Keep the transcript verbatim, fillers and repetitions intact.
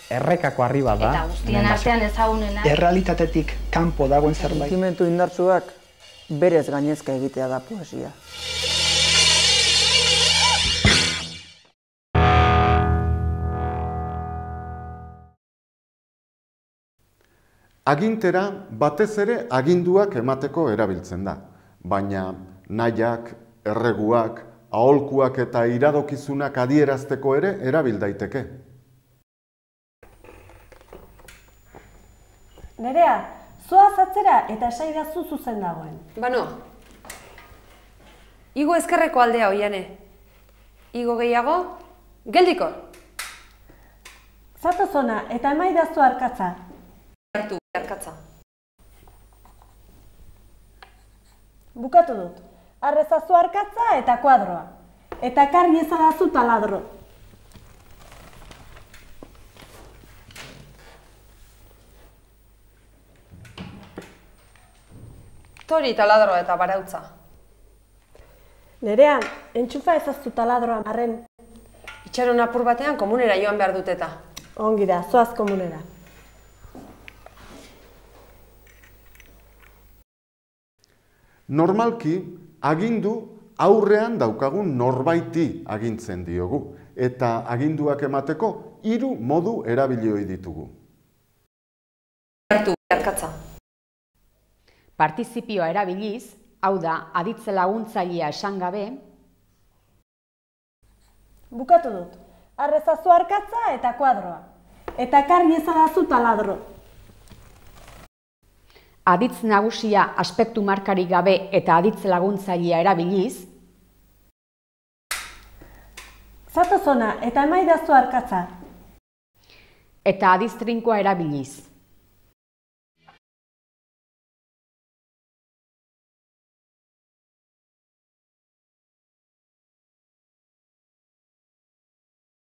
errekako arriba da. Eta guztien artean ezagunena. Errealitatetik kanpo dagoen zerbait. Sentimendu indartsuak berez gainezka egitea da poesia. Agintera batez ere aginduak emateko erabiltzen da, baina nahiak, erreguak, aholkuak eta iradokizunak adierazteko ere erabil daiteke. Nerea, zoaz atzera eta esaidazu zuzen dagoen. Bano, igo ezkerreko aldea oiane. Igo gehiago, geldiko. Zatoz ona eta emaidazu arkatza. Hartu, arkatza. Bukatu dut. Arrezazu arkatza eta kuadroa. Eta karri ezadazu taladro. Tori taladroa eta barautza. Nerea, entxufa ezaztu taladroa marren. Itxaron apur batean komunera joan behar dut eta. Ongi da, zoaz komunera. Normalki, agindu aurrean daukagun norbaiti agintzen diogu, eta aginduak emateko hiru modu erabilioi ditugu. Hartu, arkatza. Partizipioa erabiliz, hau da, aditze laguntzailea esan gabe. Bukatu dut. Arrezazu arkatza eta kuadroa. Eta karri ezadazu taladro. Aditz nagusia aspektu markarik gabe eta aditz laguntzailea erabiliz. Zatoz ona eta emaidazu arkatza. Eta aditz trinkoa erabiliz.